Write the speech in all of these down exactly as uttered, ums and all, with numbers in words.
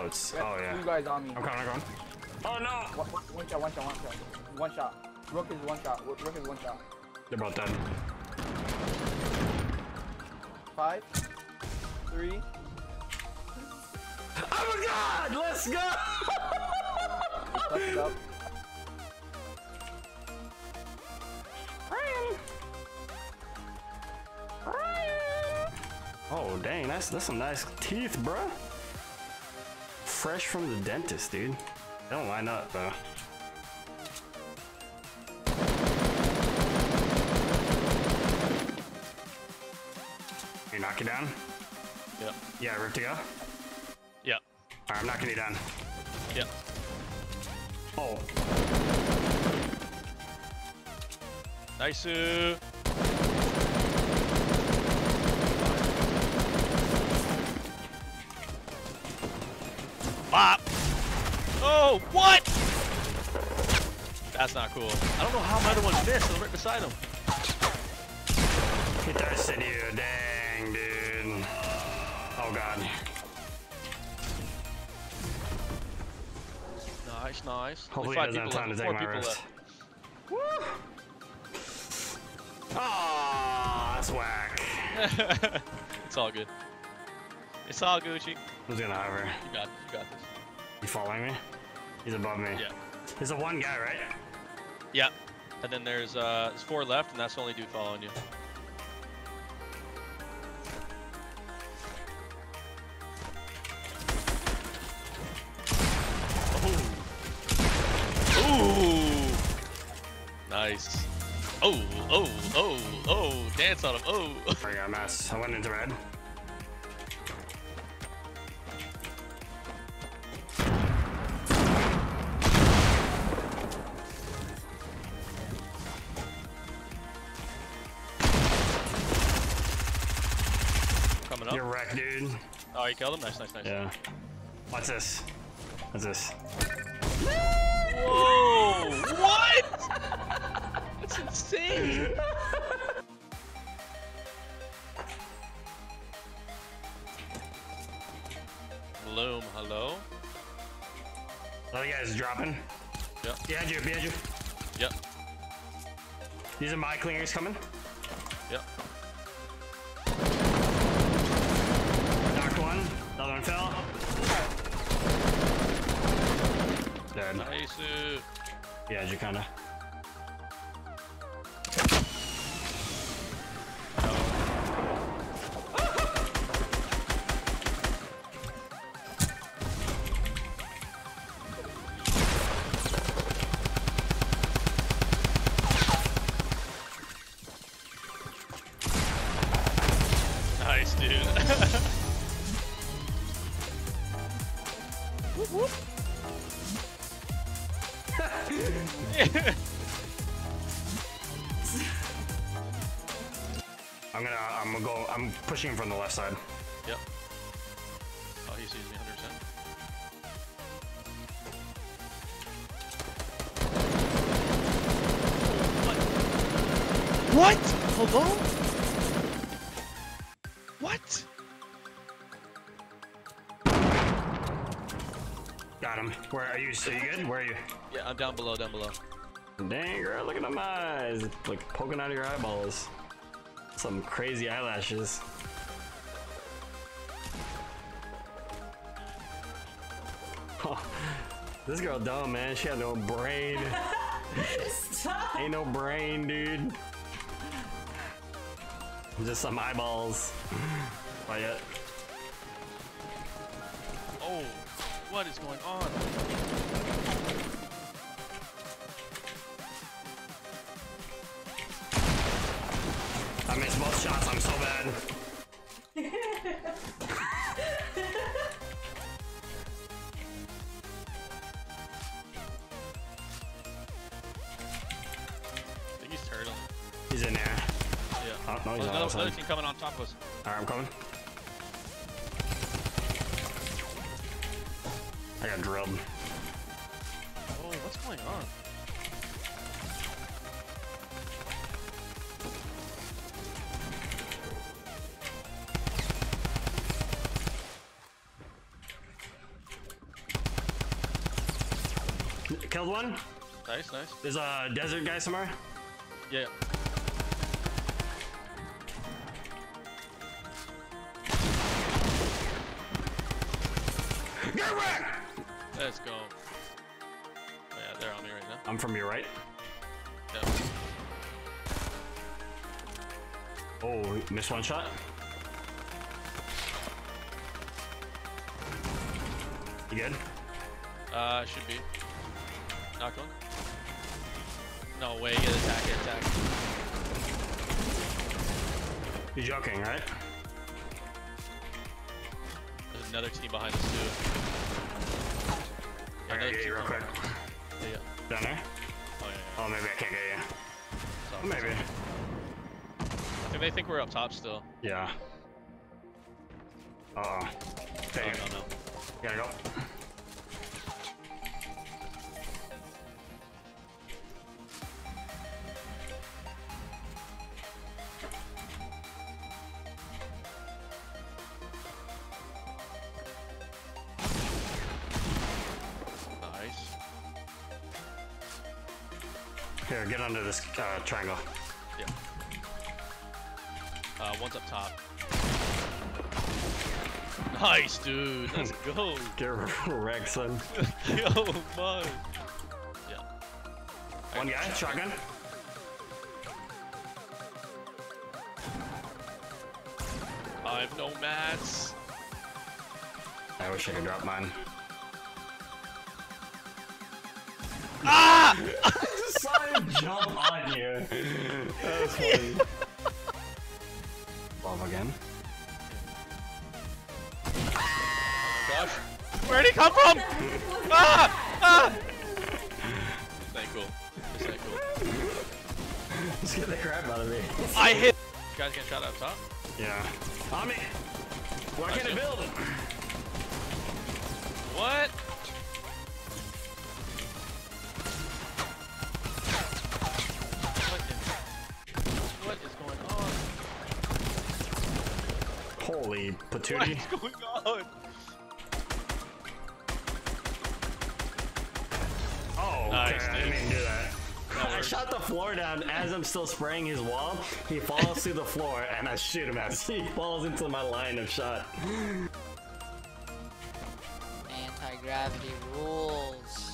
What's? Oh yeah. Two guys on me. I'm coming. I'm coming. Oh no! One, one, one shot. One shot. One shot. One shot. Rook is one shot. Rook is one shot. They're both dead. Five, three. Oh my God! Let's go! Touch it up. Ryan. Ryan. Oh dang, that's that's some nice teeth, bruh. Fresh from the dentist, dude. They don't line up though. You knock you down? Yep. Yeah, ready to go? Yep. Alright, I'm knocking you down. Yep. Oh. Nice. Uh... Bop. Oh, what? That's not cool. I don't know how my other one missed. I'm right beside him. He thirsted you, dang, dude. Oh God. Nice, nice. Hopefully Only he five doesn't have time people to left. take Four my people wrist. left. Woo! Oh, that's whack. It's all good. It's all Gucci. Who's gonna hover? You got, you got this. You following me? He's above me. Yeah. There's a one guy, right? Yeah. And then there's uh, there's four left, and that's the only dude following you. Ooh. Nice. Oh, oh, oh, oh. Dance on him. Oh. I got a mess. I went into red. Coming up. You're wrecked, dude. Oh, you killed him? Nice, nice, nice. Yeah. What's this? What's this? Whoa! What? That's insane. Bloom, hello? Other guy's dropping. Yep. Behind you, behind you. Yep. These are my clingers coming. Yep. Knocked one. Another one fell. Dead. Nice. Uh, Yeah, you kinda. nice, dude. Whoop, whoop. I'm gonna, I'm gonna go, I'm pushing him from the left side. Yep. Oh, he sees me one hundred percent. What? Hello? What? Got him. Where are you? So you good? Where are you? Yeah, I'm down below, down below. Dang, girl, look at them eyes. Like poking out of your eyeballs. Some crazy eyelashes. Oh, this girl dumb, man. She had no brain. Stop. Ain't no brain, dude. Just some eyeballs. Not yet. Oh, what is going on? I missed both shots. I'm so bad. I think he's turtling. He's in there. Yeah. Oh, no, he's There's not another, outside. another team coming on top of us. Alright, I'm coming. I got drilled. Oh, what's going on? Killed one. Nice, nice. There's a desert guy somewhere. Yeah. Get wrecked! Let's go. Oh yeah, they're on me right now. I'm from your right. Yeah. Oh, missed one shot. You good? Uh, should be. Knocked one. No way, get attack, get attack. You're joking, right? There's another team behind us too. I gotta get you real quick. Yeah, yeah. Down there? Oh yeah, yeah. Oh, maybe I can't get you. So, Oh, maybe. I think they think we're up top still. Yeah. Uh oh. Take Oh, it. no, no. Gotta go. Nice. Here, get under this uh, triangle. Yeah. Uh, one's up top. Nice, dude. Let's go. Get wrecked, son. Yo, man. Yeah. One guy, shotgun. I have no mats. I wish I could drop mine. Ah! I just saw him jump on you. That was funny. Bomb again. Oh my gosh. Where'd he come from? Ah! Ah! This ain't cool. This ain't cool. Just get the crap out of me. I hit. You guys getting shot up top? Yeah. On me. Why can't I build? What? What is, what is going on? Holy What patootie. is going on? Oh, okay. Nice, I didn't dude. mean to do that. That I works. shot the floor down as I'm still spraying his wall. He falls through the floor and I shoot him as he falls into my line of shot. Anti-gravity rules.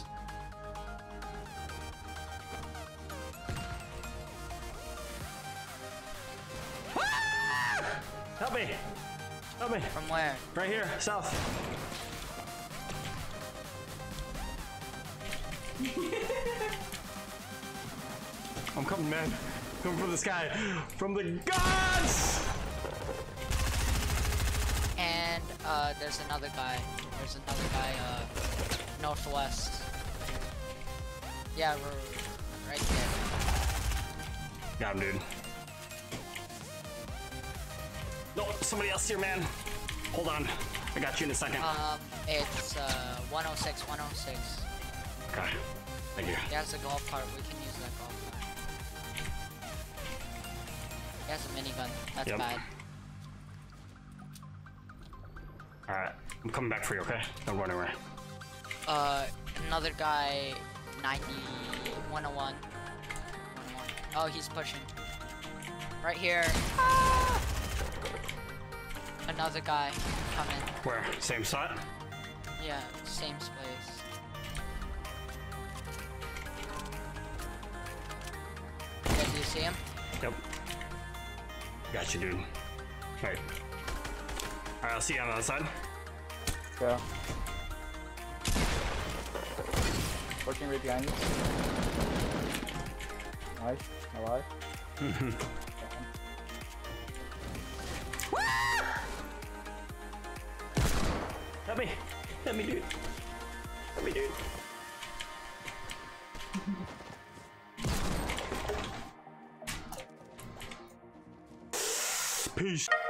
Help me! Help me! From where? Right here, south. I'm coming, man. Coming from the sky. From the gods! And uh, there's another guy. There's another guy uh, northwest. Yeah, we're right there. Got him, dude. No, somebody else here, man. Hold on. I got you in a second. Um, it's uh, one oh six, one oh six. Okay. Thank you. He has a golf cart. We can use that golf cart. He has a minigun. That's Yep. bad. Alright. I'm coming back for you, okay? Don't go anywhere. Uh, another guy, ninety, one oh one. one oh one. Oh, he's pushing. Right here. Ah! Another guy coming. Where? Same spot? Yeah, same space. Yeah, do you see him? Yep. Got you, dude. Alright. Alright, I'll see you on the other side. Yeah. Working right behind you. Nice. Alive. Help me! Help me, dude! Help me, dude! Peace.